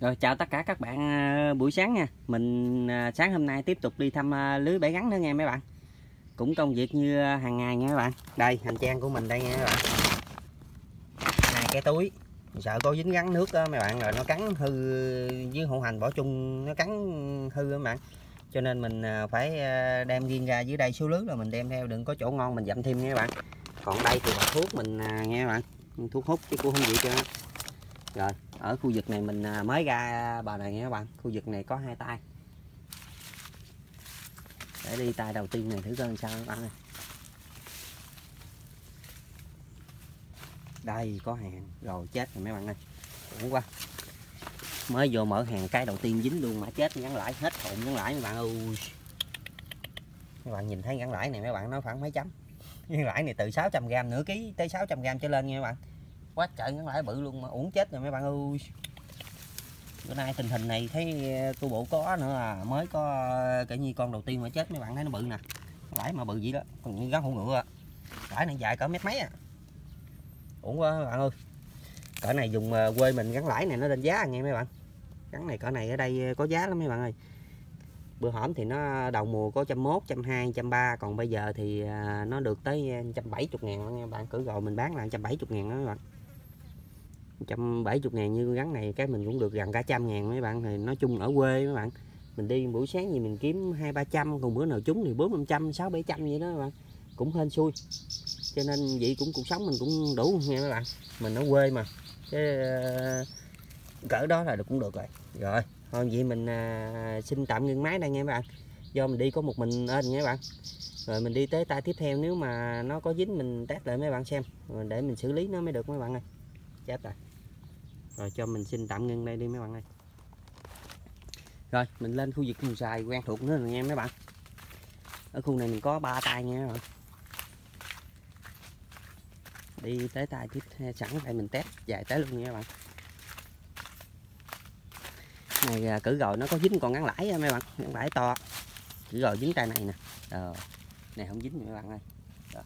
Rồi chào tất cả các bạn buổi sáng nha. Mình sáng hôm nay tiếp tục đi thăm lưới bẫy gắn nữa nghe mấy bạn. Cũng công việc như hàng ngày nha mấy bạn. Đây hành trang của mình đây nha mấy bạn. 2 cái túi. Mình sợ có dính gắn nước đó mấy bạn, rồi nó cắn hư với hậu hành bỏ chung nó cắn hư các bạn. Cho nên mình phải đem riêng ra dưới đây số lưới là mình đem theo, đừng có chỗ ngon mình dặm thêm nha các bạn. Còn đây thì là thuốc mình nghe các bạn. Thuốc hút chứ cũng không gì cho. Rồi ở khu vực này mình mới ra bà này nha các bạn. Khu vực này có 2 tay. Để đi tay đầu tiên này thử coi sao các bạn ơi. Đây có hàng rồi, chết rồi mấy bạn ơi. Uổng quá. Mới vô mở hàng cái đầu tiên dính luôn mà chết, gắn lãi hết hồn gắn lãi mấy bạn ơi. Mấy bạn nhìn thấy gắn lãi này mấy bạn nói khoảng mấy chấm. Gắn lãi này từ 600g nửa ký tới 600g trở lên nha mấy bạn. Quá trời gắn lãi bự luôn mà uổng chết rồi mấy bạn ơi. Bữa nay tình hình này thấy tu bộ có nữa à, mới có cái như con đầu tiên mà chết mấy bạn thấy nó bự nè. Lãi mà bự vậy đó, còn như gắn hổ ngựa. Lãi này dài cỡ mét mấy à. Uổng quá mấy bạn ơi. Cỡ này dùng quê mình gắn lãi này nó lên giá nghe mấy bạn. Gắn này cỡ này ở đây có giá lắm mấy bạn ơi. Bữa hổm thì nó đầu mùa có 101, 120, 130, còn bây giờ thì nó được tới 170.000 nha bạn. Cỡ rồi mình bán là 170.000 đó mấy bạn. 170.000 như gắn này cái mình cũng được gần cả 100.000 mấy bạn. Thì nói chung ở quê mấy bạn, mình đi buổi sáng gì mình kiếm 200-300, còn bữa nào trúng thì 400-500, 600-700 vậy đó các bạn, cũng hên xui. Cho nên vậy cũng cuộc sống mình cũng đủ nha mấy bạn, mình ở quê mà cái cỡ đó là cũng được rồi. Rồi thôi vậy mình xin tạm ngưng máy đây nha mấy bạn, do mình đi có một mình lên nha mấy bạn. Rồi mình đi tới tay tiếp theo, nếu mà nó có dính mình test lại mấy bạn xem, rồi để mình xử lý nó mới được mấy bạn ơi. Chết rồi. Rồi cho mình xin tạm ngưng đây đi mấy bạn ơi. Rồi mình lên khu vực vùng xài quen thuộc nữa rồi nha mấy bạn. Ở khu này mình có 3 tay nha mấy bạn. Đi tới tay tiếp sẵn đây mình test dài tới luôn nha mấy bạn. Này cử rồi nó có dính con ngắn lãi mấy bạn, ngắn lãi to. Cử rồi dính tay này nè. Này không dính mấy bạn ơi. Rồi.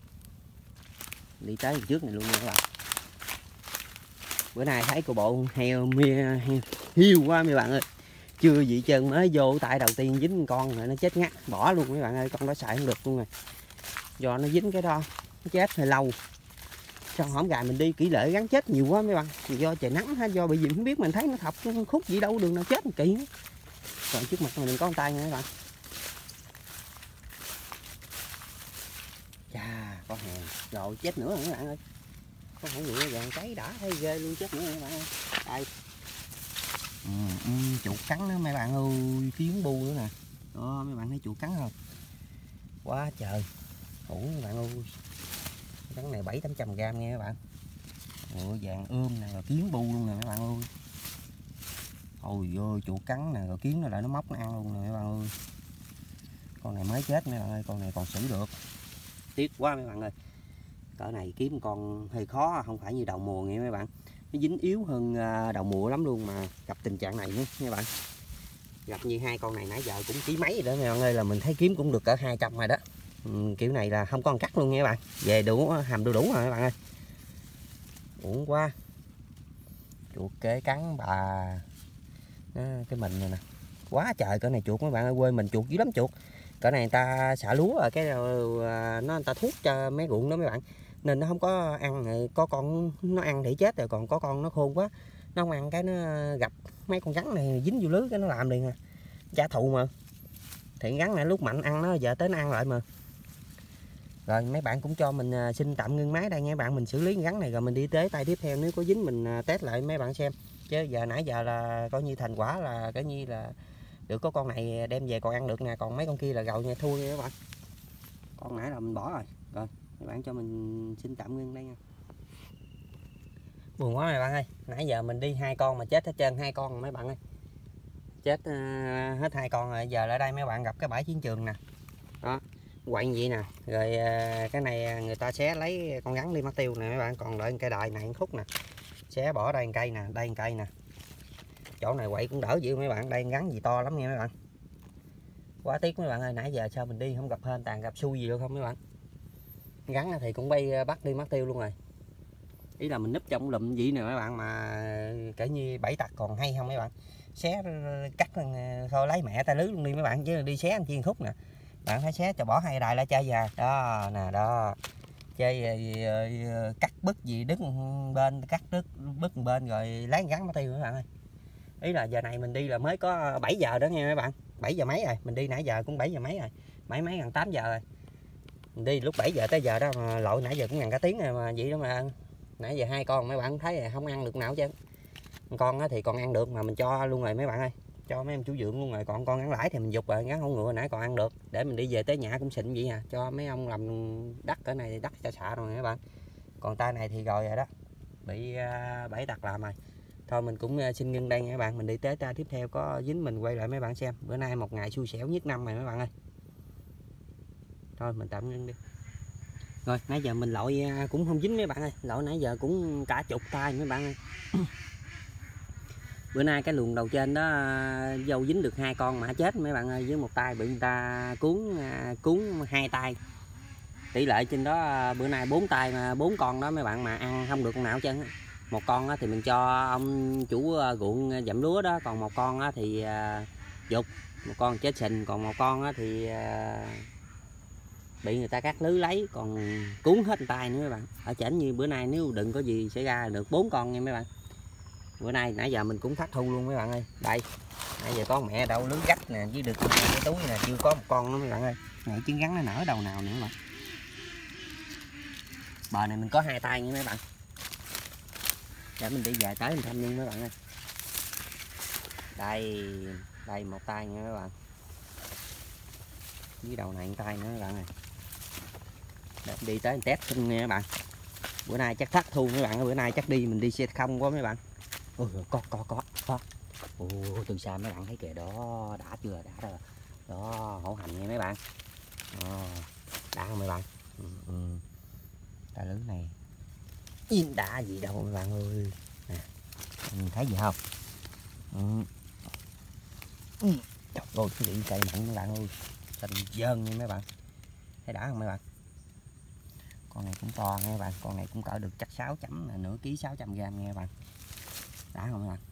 Đi tới trước này luôn nha các bạn. Bữa nay thấy cô bộ heo hiu quá mấy bạn ơi. Chưa gì trơn, mới vô tại đầu tiên dính con rồi nó chết ngắt bỏ luôn mấy bạn ơi. Con đó xài không được luôn rồi, do nó dính cái đó nó chết hơi lâu. Xong hổm gài mình đi kỹ lệ gắn chết nhiều quá mấy bạn, do trời nắng ha, do bị gì không biết, mình thấy nó thọc khúc gì đâu đường nào chết một kỳ. Rồi trước mặt mình có con tay nha mấy bạn. Chà có hàng rồi, chết nữa rồi mấy bạn ơi. Có hổ ngựa vàng cháy đã thấy ghê luôn, chết nữa rồi mấy bạn ơi. Đây chuột cắn đó mấy bạn ơi, kiến bu nữa nè. Đó mấy bạn thấy chuột cắn không, quá trời hủ mấy bạn ơi. Cắn này 700-800g nghe mấy bạn. Ôi vàng ươm nè, rồi kiến bu luôn nè mấy bạn ơi. Ôi ơi chuột cắn nè, rồi kiến nó lại nó móc nó ăn luôn nè mấy bạn ơi. Con này mới chết mấy bạn ơi, con này còn xử được. Tiếc quá mấy bạn ơi. Cỡ này kiếm con hơi khó, không phải như đầu mùa nghe mấy bạn. Nó dính yếu hơn đầu mùa lắm luôn mà gặp tình trạng này nữa mấy bạn. Gặp như 2 con này nãy giờ cũng ký mấy rồi đó mấy bạn ơi, là mình thấy kiếm cũng được cỡ 200 rồi đó. Kiểu này là không có con cắt luôn nha các bạn. Về đủ hàm đủ rồi các bạn ơi. Uổng quá. Chuột kế cắn bà. Đó, cái mình này nè. Quá trời cỡ này chuột mấy bạn ơi, quê mình chuột dữ lắm chuột. Cỡ này người ta xả lúa rồi cái nó người ta thuốc cho mấy ruộng đó mấy bạn. Nên nó không có ăn, có con nó ăn thì chết rồi, còn có con nó khôn quá. Nó không ăn cái nó gặp mấy con rắn này dính vô lưới cái nó làm liền à. Trả thù mà. Thì rắn này lúc mạnh ăn nó, giờ tới nó ăn lại mà. Rồi mấy bạn cũng cho mình xin tạm ngưng máy đây nha bạn, mình xử lý rắn này rồi mình đi tới tay tiếp theo, nếu có dính mình test lại mấy bạn xem. Chứ giờ nãy giờ là coi như thành quả là cái như là được có con này đem về còn ăn được nè, còn mấy con kia là gầu nha, thua nha các bạn. Con nãy là mình bỏ rồi. Rồi mấy bạn cho mình xin tạm ngưng đây nha. Buồn quá mấy bạn ơi, nãy giờ mình đi 2 con mà chết hết trơn 2 con mấy bạn ơi. Chết hết 2 con rồi, giờ lại đây mấy bạn gặp cái bãi chiến trường nè. Đó quậy vậy nè, rồi cái này người ta sẽ lấy con rắn đi mất tiêu nè mấy bạn, còn lại cây đài này khúc nè, sẽ bỏ đây một cây nè, đây một cây nè. Chỗ này quậy cũng đỡ dữ mấy bạn, đây rắn gì to lắm nha mấy bạn. Quá tiếc mấy bạn ơi, nãy giờ sao mình đi không gặp hên, toàn gặp xui gì đâu không mấy bạn. Rắn thì cũng bay bắt đi mất tiêu luôn rồi. Ý là mình núp trong lùm gì nè mấy bạn, mà kể như bẫy tặc còn hay không mấy bạn. Xé cắt thôi lấy mẹ ta lưới luôn đi mấy bạn, chứ đi xé anh chiên khúc nè. Bạn phải xé cho bỏ hai đài lại chơi về. Đó nè, đó. Chơi cắt bứt gì đứng bên, cắt bứt bên rồi lấy gắn bao tiêu mấy bạn ơi. Ý là giờ này mình đi là mới có 7 giờ đó nha mấy bạn. 7 giờ mấy rồi, mình đi nãy giờ cũng 7 giờ mấy rồi. Mấy gần 8 giờ rồi. Mình đi lúc 7 giờ tới giờ đó mà lội nãy giờ cũng gần cả tiếng rồi mà vậy đó mà. Nãy giờ hai con mấy bạn thấy không ăn được nào chứ. Con thì còn ăn được mà mình cho luôn rồi mấy bạn ơi. Cho mấy em chủ dưỡng luôn rồi, còn con ngắn lãi thì mình dục rồi, ngắn hổ ngựa nãy còn ăn được. Để mình đi về tới nhà cũng xịn vậy à, cho mấy ông làm đất cỡ này thì đất cho xạ rồi mấy bạn. Còn tay này thì rồi đó, bị bẫy tặc làm rồi. Thôi mình cũng xin ngưng đây nha các bạn, mình đi tới ta tiếp theo có dính mình quay lại mấy bạn xem. Bữa nay một ngày xui xẻo nhất năm rồi mấy bạn ơi. Thôi mình tạm ngưng đi. Rồi nãy giờ mình lội cũng không dính mấy bạn ơi, lội nãy giờ cũng cả chục tay mấy bạn ơi. Bữa nay cái luồng đầu trên đó dâu dính được 2 con mà chết mấy bạn ơi, với một tay bị người ta cuốn 2 tay. Tỷ lệ trên đó bữa nay 4 tay mà 4 con đó mấy bạn, mà ăn không được con nào hết trơn. Một con thì mình cho ông chủ ruộng dặm lúa đó, còn một con thì dục, một con chết sình, còn một con thì bị người ta cắt lưới lấy, còn cuốn hết tay nữa mấy bạn. Ở chảnh như bữa nay nếu đừng có gì xảy ra được 4 con nha mấy bạn. Bữa nay nãy giờ mình cũng thắt thu luôn mấy bạn ơi. Đây nãy giờ có mẹ đâu lưới gách nè, với được cái túi nè, chưa có một con nữa mấy bạn ơi. Này trứng rắn nó nở đầu nào nữa mà. Bờ này mình có 2 tay nha mấy bạn. Để mình đi về tới mình thăm luôn mấy bạn ơi. Đây một tay nha mấy bạn. Với đầu này một tay nữa mấy bạn ơi. Để đi tới test xin nha mấy bạn. Bữa nay chắc thắt thu mấy bạn ơi, bữa nay chắc đi mình đi xe không quá mấy bạn. Ôi có. Ồ, từ xa mấy bạn thấy kìa đó, đã chưa, đã rồi. Đó, hổ hành nha mấy bạn. Đã không mấy bạn. Ta lưới này yên đã gì đâu mấy bạn ơi. Nè, thấy gì không? Trời ơi, cái điện cây mặn mấy bạn ơi, xanh dơn nha mấy bạn. Thấy đã không mấy bạn? Con này cũng to nha mấy bạn, con này cũng cỡ được chắc 6 chấm, nửa ký 600 g nha mấy bạn. Đã không mấy bạn?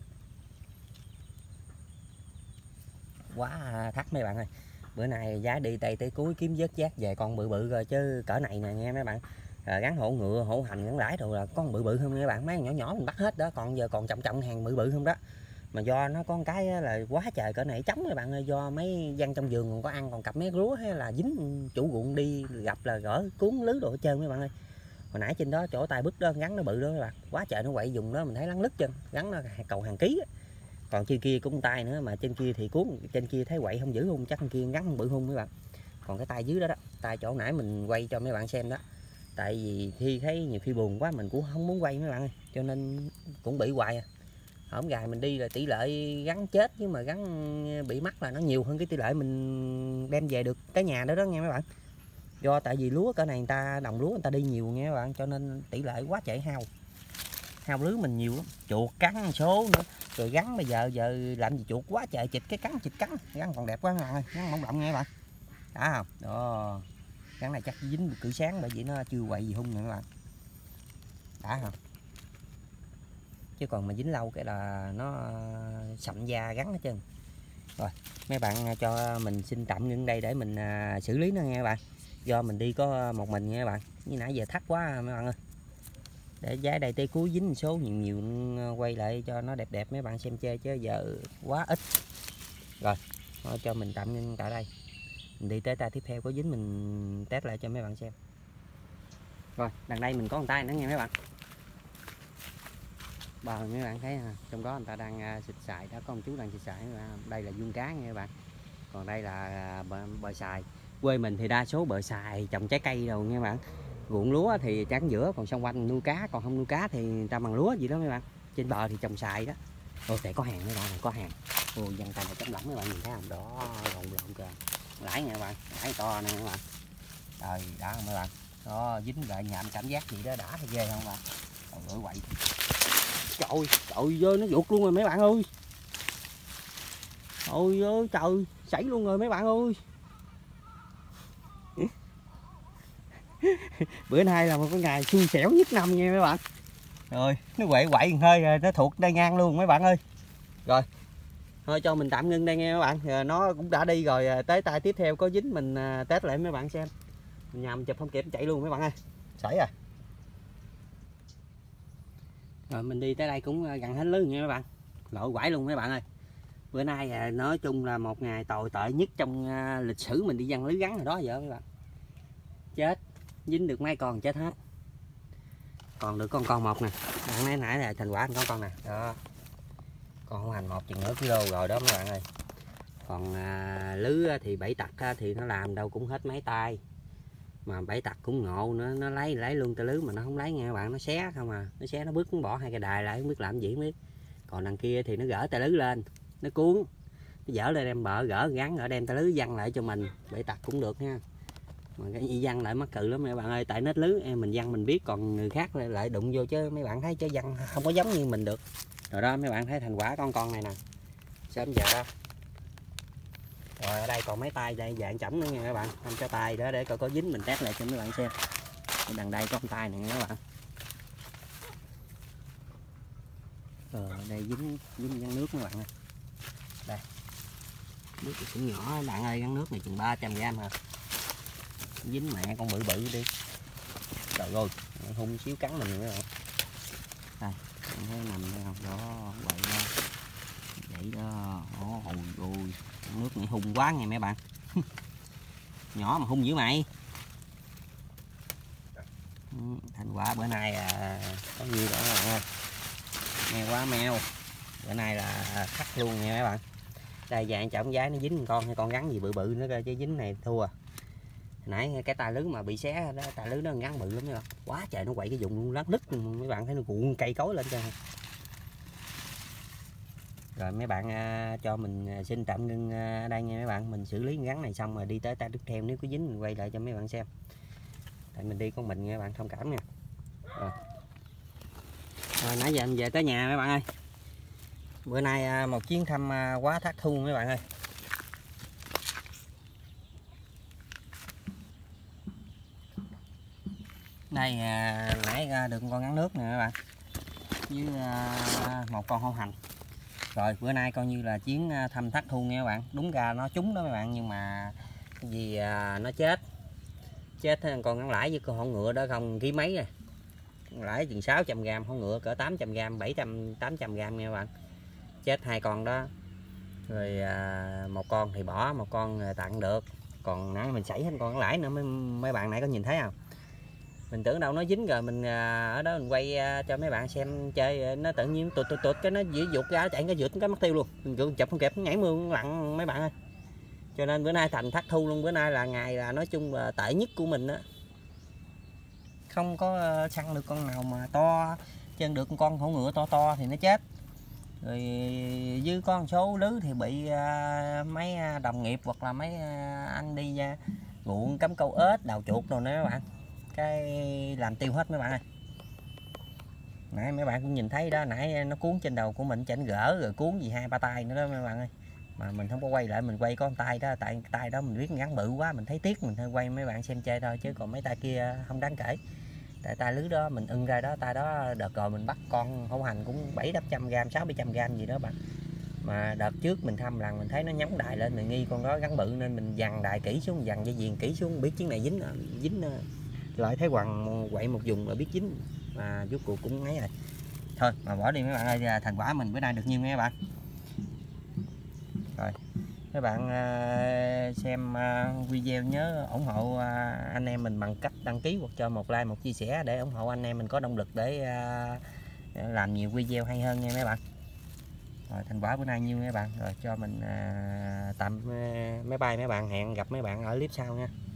Quá thắt mấy bạn ơi. Bữa nay giá đi tay tới cuối kiếm vớt giác về con bự bự rồi, chứ cỡ này nè nghe mấy bạn. Gắn hổ ngựa, hổ hành, gắn lãi rồi là con bự bự không mấy bạn. Mấy nhỏ nhỏ mình bắt hết đó, còn giờ còn trọng hàng bự bự không đó. Mà do nó có một cái là quá trời cỡ này trống các bạn ơi, do mấy dân trong vườn còn có ăn, còn cặp mấy lúa hay là dính chủ ruộng đi gặp là gỡ cuốn lưới đồ hết trơn mấy bạn ơi. Hồi nãy trên đó chỗ tay bứt đó gắn nó bự đó các bạn, quá trời nó quậy dùng đó mình thấy lăn lứt chân, gắn nó cầu hàng ký á. Còn trên kia cũng tay nữa mà trên kia thì cuốn, trên kia thấy quậy không dữ không, chắc trên kia gắn không bự hung mấy bạn. Còn cái tay dưới đó đó, tay chỗ nãy mình quay cho mấy bạn xem đó. Tại vì khi thấy nhiều khi buồn quá mình cũng không muốn quay mấy bạn ơi, cho nên cũng bị hoài à. Hổm gài mình đi là tỷ lệ gắn chết, nhưng mà gắn bị mắc là nó nhiều hơn cái tỷ lệ mình đem về được tới nhà đó đó nha mấy bạn. Do tại vì lúa cỡ này người ta đồng lúa người ta đi nhiều nha các bạn, cho nên tỷ lệ quá chạy hao lưới mình nhiều lắm, chuột cắn số nữa rồi gắn. Bây giờ làm gì chuột quá trời, chịch cái cắn gắn còn đẹp quá các bạn ơi, gắn mỏng động nha các bạn. Đã không đó, gắn này chắc dính được cử sáng, bởi vì nó chưa quậy gì hung nè các bạn. Đã không, chứ còn mà dính lâu cái là nó sậm da gắn hết trơn. Rồi mấy bạn cho mình xin tạm ngưng đây để mình xử lý nó nghe các bạn, do mình đi có một mình nha các bạn, như nãy giờ thắt quá mấy bạn ơi. Để giá đây tới cuối dính số nhiều quay lại cho nó đẹp mấy bạn xem chơi, chứ giờ quá ít. Rồi thôi cho mình tạm ngưng tại đây, mình đi tới tay tiếp theo có dính mình test lại cho mấy bạn xem. Rồi đằng đây mình có một tay nữa nha mấy bạn. Mấy bạn thấy trong đó người ta đang xịt xài đó, có một chú đang xịt xài. Đây là vuông cá nha các bạn, còn đây là bờ xài. Quê mình thì đa số bờ xài trồng trái cây đâu nha các bạn. Ruộng lúa thì trắng giữa, còn xung quanh nuôi cá, còn không nuôi cá thì người ta bằng lúa gì đó mấy bạn. Trên bờ thì trồng xài đó. Ôi để có hàng mấy bạn, có hàng. Ôi dân tay này trống lỏng mấy bạn nhìn thấy không? Đó lộn kìa. Lãi nha các bạn, lãi to nè các bạn. Rồi đã không mấy bạn. Đó dính lại nhạm cảm giác gì đó đã hay ghê không bạn. Rồi quậy. Trời ơi nó ruột luôn rồi mấy bạn ơi. Ôi ơi trời, xảy luôn rồi mấy bạn ơi. Bữa nay là một cái ngày xui xẻo nhất năm nha mấy bạn. Rồi nó quậy quậy hơi rồi nó thuộc đai ngang luôn mấy bạn ơi. Rồi thôi cho mình tạm ngưng đây nghe mấy bạn. Rồi nó cũng đã đi rồi, tới tay tiếp theo có dính mình test lại mấy bạn xem. Nhà mình chụp không kịp chạy luôn mấy bạn ơi. Sảy à. Rồi mình đi tới đây cũng gần hết lưới nha mấy bạn. Lộ quải luôn mấy bạn ơi. Bữa nay nói chung là một ngày tồi tệ nhất trong lịch sử mình đi giăng lưới gắn rồi đó giờ mấy bạn. Chết, dính được mấy con chết hết. Còn được con một nè. Nãy nãy là thành quả có con nè. Đó. Con hữu hành 1 chừng nửa kg rồi đó mấy bạn ơi. Còn lưới thì 7 tặc thì nó làm đâu cũng hết mấy tay. Mà 7 tặc cũng ngộ nữa, nó lấy luôn tay lưới mà nó không lấy nha các bạn, nó xé không à, nó xé nó bước nó bỏ 2 cái đài lại không biết làm gì không biết. Còn đằng kia thì nó gỡ tay lưới lên, nó cuốn, nó dở lên đem bờ gỡ gắn ở đem tay lưới văng lại cho mình, 7 tặc cũng được nha. Mà cái gì văng lại mắc cự lắm mấy bạn ơi, tại nết lưới em mình văng mình biết, còn người khác lại đụng vô chứ mấy bạn thấy chứ văng không có giống như mình được. Rồi đó mấy bạn thấy thành quả con này nè, sớm giờ đó. Rồi ở đây còn mấy tay đây dạng chẩm nữa nha các bạn, anh cho tay đó để coi có dính mình test lại cho mấy bạn xem. Ở đằng đây có con tay này nha các bạn. Đây dính gắn nước các bạn ơi. Đây. Nước cũng nhỏ bạn ơi, gắn nước này chừng 300g hả. Dính mẹ con bự bự đi. Trời ơi, hung xíu cắn mình nữa rồi. Đây, thấy nằm đây không? Đó, quậy ra. Vậy đó. Ôi ôi, nước này hung quá nha mấy bạn. Nhỏ mà hung dữ mày. Thành quả bữa nay có nhiêu đó các bạn ơi. Meo quá meo. Bữa nay là khắc luôn nha mấy bạn. Đây dạng trọng giái nó dính con hay con gắn gì bự bự nữa coi chứ dính này thua. Nãy cái tay lưới mà bị xé đó, tay lưới nó gắn bự lắm đó. Quá trời nó quậy cái vùng luôn, lát nứt mấy bạn thấy nó cuộn cây cối lên cho. Rồi mấy bạn cho mình xin tạm ngưng ở đây nha mấy bạn, mình xử lý gắn này xong rồi đi tới tay tiếp theo, nếu có dính mình quay lại cho mấy bạn xem. Tại mình đi con mình nha bạn, thông cảm nha. Rồi nãy giờ mình về tới nhà mấy bạn ơi. Bữa nay một chuyến thăm quá thác thu mấy bạn ơi. Đây nãy được con gắn nước nè các bạn, với một con hổ hành. Rồi bữa nay coi như là chuyến thăm thác thu nha các bạn. Đúng ra nó trúng đó mấy bạn, nhưng mà vì nó chết con gắn lãi với con hổ ngựa đó không ký mấy rồi. Lãi chừng 600g, hổ ngựa cỡ 800g, 800g nha các bạn. Chết 2 con đó. Rồi một con thì bỏ, một con tặng được. Còn nãy mình sảy hết con lãi nữa, mấy bạn nãy có nhìn thấy không? Mình tưởng đâu nó dính rồi, mình ở đó mình quay cho mấy bạn xem chơi, nó tự nhiên tụt cái nó dĩ dục ra chạy cái vượt cái mất tiêu luôn. Mình chụp không kịp, nó nhảy mương lặn mấy bạn ơi. Cho nên bữa nay thành thác thu luôn. Bữa nay là ngày là nói chung là tệ nhất của mình á. Không có săn được con nào mà to, chân được con hổ ngựa to thì nó chết. Rồi với có một số lứa thì bị mấy đồng nghiệp hoặc là mấy anh đi ruộng cắm câu ếch, đào chuột rồi nè các bạn, cái làm tiêu hết mấy bạn ơi. Nãy mấy bạn cũng nhìn thấy đó, nãy nó cuốn trên đầu của mình chảnh gỡ rồi cuốn gì 2-3 tay nữa đó mấy bạn ơi. Mà mình không có quay lại, mình quay có con tay đó, tại tay đó mình biết gắn bự quá, mình thấy tiếc mình thôi quay mấy bạn xem chơi thôi, chứ còn mấy tay kia không đáng kể. Tại tay lưới đó mình ưng ra đó, tay đó đợt rồi mình bắt con hổ hành cũng 700-800g, 600-700g gì đó bạn. Mà đợt trước mình thăm lần mình thấy nó nhóng đài lên, mình nghi con đó gắn bự nên mình dằn đài kỹ xuống, dằn dây chuyền kỹ xuống, biết chuyến này dính lại thấy quằn quậy một vùng là biết dính, mà rốt cuộc cũng ấy rồi. Thôi mà bỏ đi mấy bạn ơi, thành quả mình bữa nay được nhiêu nha các bạn. Rồi các bạn xem video nhớ ủng hộ anh em mình bằng cách đăng ký hoặc cho một like, một chia sẻ để ủng hộ anh em mình có động lực để làm nhiều video hay hơn nha mấy bạn. Rồi thành quả bữa nay nhiêu mấy bạn. Rồi cho mình tạm máy bay mấy bạn, hẹn gặp mấy bạn ở clip sau nha.